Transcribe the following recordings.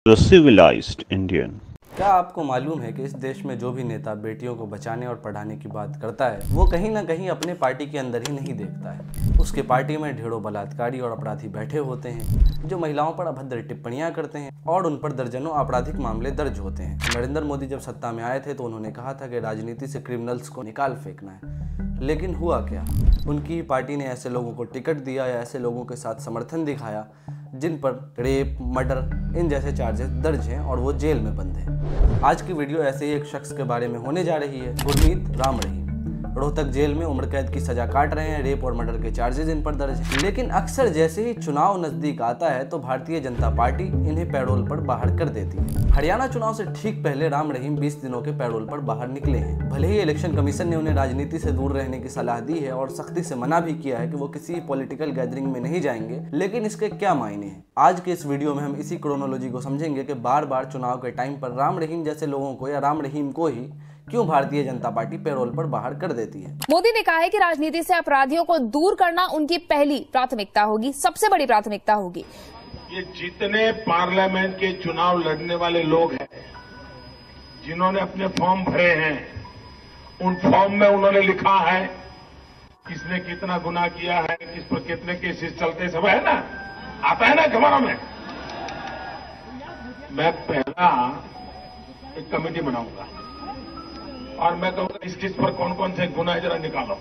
The civilized Indian. क्या आपको मालूम है कि इस देश में जो भी नेता बेटियों को बचाने और पढ़ाने की बात करता है वो कहीं ना कहीं अपने पार्टी के अंदर ही नहीं देखता है। उसके पार्टी में ढेरों बलात्कारी और अपराधी बैठे होते हैं जो महिलाओं पर अभद्र टिप्पणियां करते हैं और उन पर दर्जनों आपराधिक मामले दर्ज होते हैं। नरेंद्र मोदी जब सत्ता में आए थे तो उन्होंने कहा था कि राजनीति से क्रिमिनल्स को निकाल फेंकना है, लेकिन हुआ क्या? उनकी पार्टी ने ऐसे लोगों को टिकट दिया या ऐसे लोगों के साथ समर्थन दिखाया जिन पर रेप, मर्डर इन जैसे चार्जेस दर्ज हैं और वो जेल में बंद हैं। आज की वीडियो ऐसे ही एक शख्स के बारे में होने जा रही है, गुरमीत राम रहीम। रोहतक जेल में उम्र कैद की सजा काट रहे हैं, रेप और मर्डर के चार्जेस इन पर दर्ज हैं। लेकिन अक्सर जैसे ही चुनाव नजदीक आता है तो भारतीय जनता पार्टी इन्हें पैरोल पर बाहर कर देती है। हरियाणा चुनाव से ठीक पहले राम रहीम 20 दिनों के पैरोल पर बाहर निकले हैं। भले ही इलेक्शन कमीशन ने उन्हें राजनीति से दूर रहने की सलाह दी है और सख्ती से मना भी किया है कि वो किसी पॉलिटिकल गैदरिंग में नहीं जाएंगे, लेकिन इसके क्या मायने हैं? आज के इस वीडियो में हम इसी क्रोनोलॉजी को समझेंगे कि बार बार चुनाव के टाइम पर राम रहीम जैसे लोगों को या राम रहीम को ही क्यों भारतीय जनता पार्टी पैरोल पर बाहर कर देती है। मोदी ने कहा है कि राजनीति से अपराधियों को दूर करना उनकी पहली प्राथमिकता होगी, सबसे बड़ी प्राथमिकता होगी। ये जितने पार्लियामेंट के चुनाव लड़ने वाले लोग हैं, जिन्होंने अपने फॉर्म भरे हैं, उन फॉर्म में उन्होंने लिखा है किसने कितना गुनाह किया है, किस पर कितने केसेस चलते, सब है ना, आता है ना खबरों में। मैं पहला एक कमेटी बनाऊंगा और मैं कहूंगा किस पर कौन कौन से गुनाह जरा निकालो।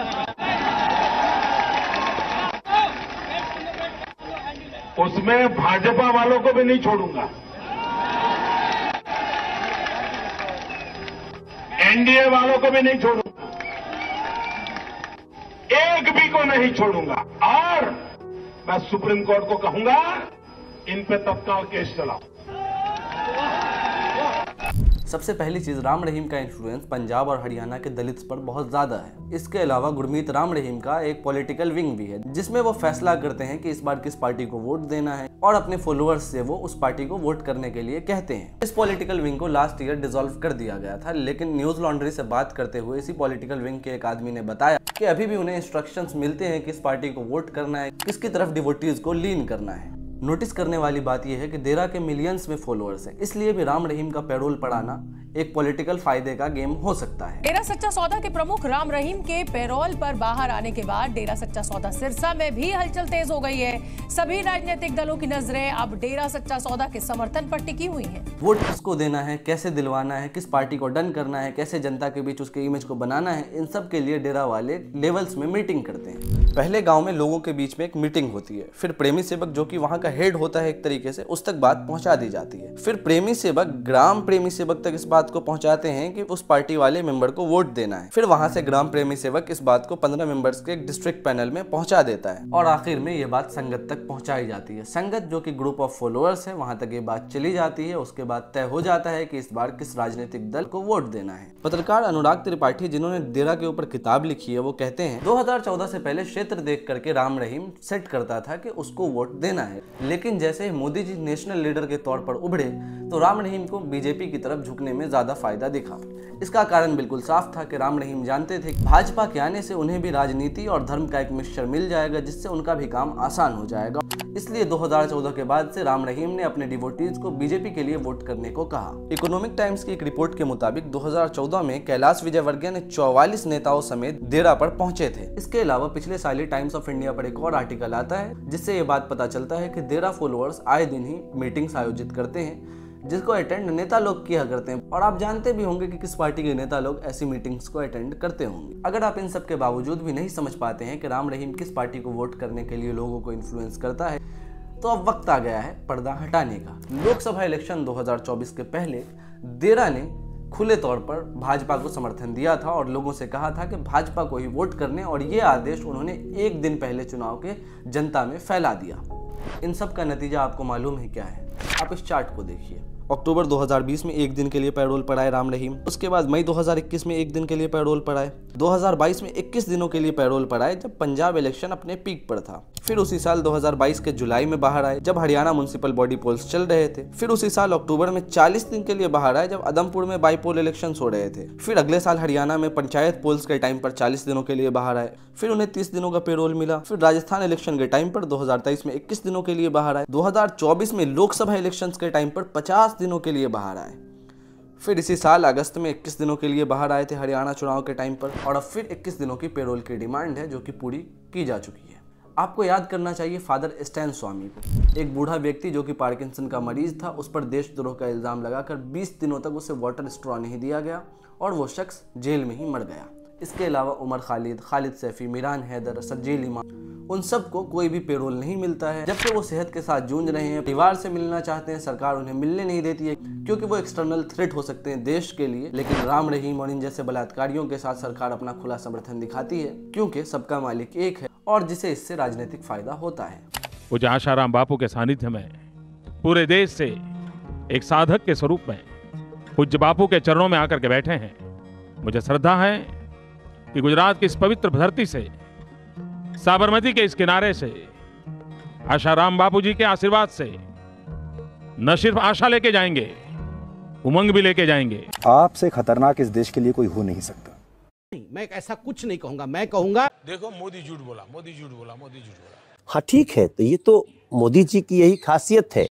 उसमें भाजपा वालों को भी नहीं छोड़ूंगा, एनडीए वालों को भी नहीं छोड़ूंगा, एक भी को नहीं छोड़ूंगा। और मैं सुप्रीम कोर्ट को कहूंगा इन पे तत्काल केस चलाओ। सबसे पहली चीज, राम रहीम का इन्फ्लुएंस पंजाब और हरियाणा के दलित्स पर बहुत ज्यादा है। इसके अलावा गुरमीत राम रहीम का एक पॉलिटिकल विंग भी है जिसमें वो फैसला करते हैं कि इस बार किस पार्टी को वोट देना है और अपने फॉलोअर्स से वो उस पार्टी को वोट करने के लिए कहते हैं। इस पॉलिटिकल विंग को लास्ट ईयर डिसॉल्व कर दिया गया था, लेकिन न्यूज लॉन्ड्री से बात करते हुए इसी पॉलिटिकल विंग के एक आदमी ने बताया कि अभी भी उन्हें इंस्ट्रक्शंस मिलते हैं किस पार्टी को वोट करना है, किसकी तरफ डिवोटीज को लीन करना है। नोटिस करने वाली बात यह है कि देरा के मिलियंस में फॉलोअर्स हैं, इसलिए भी राम रहीम का पैरोल पड़ाना एक पॉलिटिकल फायदे का गेम हो सकता है। डेरा सच्चा सौदा के प्रमुख राम रहीम के पैरोल पर बाहर आने के बाद डेरा सच्चा सौदा सिरसा में भी हलचल तेज हो गई है। सभी राजनीतिक दलों की नजरें अब डेरा सच्चा सौदा के समर्थन पर टिकी हुई हैं। वोट किसको देना है, कैसे दिलवाना है, किस पार्टी को डन करना है, कैसे जनता के बीच उसके इमेज को बनाना है, इन सब के लिए डेरा वाले लेवल्स में मीटिंग करते हैं। पहले गाँव में लोगों के बीच में एक मीटिंग होती है, फिर प्रेमी सेवक जो कि वहाँ का हेड होता है एक तरीके से, उस तक बात पहुँचा दी जाती है। फिर प्रेमी सेवक ग्राम प्रेमी सेवक तक इस बात को पहुँचाते हैं कि उस पार्टी वाले मेंबर को वोट देना है। फिर वहां से ग्राम प्रेमी सेवक इस बात को 15 मेंबर्स के एक डिस्ट्रिक्ट पैनल में पहुंचा देता है और आखिर में ये बात संगत तक पहुंचाई जाती है। संगत जो कि ग्रुप ऑफ फॉलोअर्स है, वहां तक ये बात चली जाती है। उसके बाद तय हो जाता है कि इस बार किस राजनीतिक दल को वोट देना है। पत्रकार अनुराग त्रिपाठी जिन्होंने डेरा के ऊपर किताब लिखी है, वो कहते हैं 2014 से पहले क्षेत्र देख करके राम रहीम सेट करता था कि उसको वोट देना है, लेकिन जैसे ही मोदी जी नेशनल लीडर के तौर पर उभरे तो राम रहीम को बीजेपी की तरफ झुकने में ज्यादा फायदा दिखा। इसका कारण बिल्कुल साफ था कि राम रहीम जानते थे कि भाजपा के आने से उन्हें भी राजनीति और धर्म का एक मिक्सचर मिल जाएगा जिससे उनका भी काम आसान हो जाएगा। इसलिए 2014 के बाद से राम रहीम ने अपने डिवोटीज को बीजेपी के लिए वोट करने को कहा। इकोनॉमिक टाइम्स की एक रिपोर्ट के मुताबिक 2014 में कैलाश विजयवर्गीय ने 44 नेताओं समेत डेरा पर पहुंचे थे। इसके अलावा पिछले साल ही टाइम्स ऑफ इंडिया पर एक और आर्टिकल आता है जिससे ये बात पता चलता है कि डेरा फॉलोअर्स आए दिन ही मीटिंग्स आयोजित करते हैं जिसको अटेंड नेता लोग किया करते हैं। और आप जानते भी होंगे कि किस पार्टी के नेता लोग ऐसी मीटिंग्स को अटेंड करते होंगे। अगर आप इन सब के बावजूद भी नहीं समझ पाते हैं कि राम रहीम किस पार्टी को वोट करने के लिए लोगों को इन्फ्लुएंस करता है, तो अब वक्त आ गया है पर्दा हटाने का। लोकसभा इलेक्शन 2024 के पहले डेरा ने खुले तौर पर भाजपा को समर्थन दिया था और लोगों से कहा था कि भाजपा को ही वोट करने, और ये आदेश उन्होंने एक दिन पहले चुनाव के जनता में फैला दिया। इन सब का नतीजा आपको मालूम है क्या है? आप इस चार्ट को देखिए। अक्टूबर 2020 में 1 दिन के लिए पैरोल पर आए राम रहीम। उसके बाद मई 2021 में 1 दिन के लिए पैरोल पर आए। 2022 में 21 दिनों के लिए पैरोल पर आए जब पंजाब इलेक्शन अपने पीक पर था। फिर उसी साल 2022 के जुलाई में बाहर आए जब हरियाणा म्युनिसिपल बॉडी पोल्स चल रहे थे। फिर उसी साल अक्टूबर में 40 दिन के लिए बाहर आए जब उधमपुर में बाईपोल इलेक्शन हो रहे थे। फिर अगले साल हरियाणा में पंचायत पोल्स के टाइम पर 40 दिनों के लिए बाहर आए। फिर उन्हें 30 दिनों का पैरोल मिला। फिर राजस्थान इलेक्शन के टाइम पर 2023 में 21 दिनों के लिए बाहर आए। 2024 में लोकसभा इलेक्शंस के टाइम पर 50 दिनों के लिए बाहर आए। फिर इसी साल अगस्त में 21 दिनों के लिए बाहर आए थे हरियाणा चुनाव के टाइम पर। और अब फिर 21 दिनों की पैरोल की डिमांड है जो कि पूरी की जा चुकी है। आपको याद करना चाहिए फादर स्टैन स्वामी को, एक बूढ़ा व्यक्ति जो कि पार्किंसन का मरीज था। उस पर देशद्रोह का इल्जाम लगाकर 20 दिनों तक उसे वाटर स्ट्रॉ नहीं दिया गया और वो शख्स जेल में ही मर गया। इसके अलावा उमर खालिद, खालिद सैफी, मीरान हैदर, सरजील इमाम, उन सबको कोई भी पैरोल नहीं मिलता है। जबकि वो सेहत के साथ जूझ रहे हैं, परिवार से मिलना चाहते हैं, सरकार उन्हें मिलने नहीं देती है क्योंकि वो एक्सटर्नल थ्रेट हो सकते हैं देश के लिए। लेकिन राम रहीम और इन जैसे बलात्कारियों के साथ सरकार अपना खुला समर्थन दिखाती है क्योंकि सबका मालिक एक है और जिसे इससे राजनीतिक फायदा होता है। पूज्य आशाराम बापू के सानिध्य में पूरे देश से एक साधक के स्वरूप में पूज्य बापू के चरणों में आकर के बैठे हैं। मुझे श्रद्धा है कि गुजरात की इस पवित्र धरती से, साबरमती के इस किनारे से आशाराम बापू जी के आशीर्वाद से न सिर्फ आशा लेके जाएंगे, उमंग भी लेके जाएंगे। आपसे खतरनाक इस देश के लिए कोई हो नहीं सकता। मैं ऐसा कुछ नहीं कहूंगा। मैं कहूंगा देखो मोदी झूठ बोला, मोदी झूठ बोला, मोदी झूठ बोला। हाँ ठीक है, तो ये तो मोदी जी की यही खासियत है।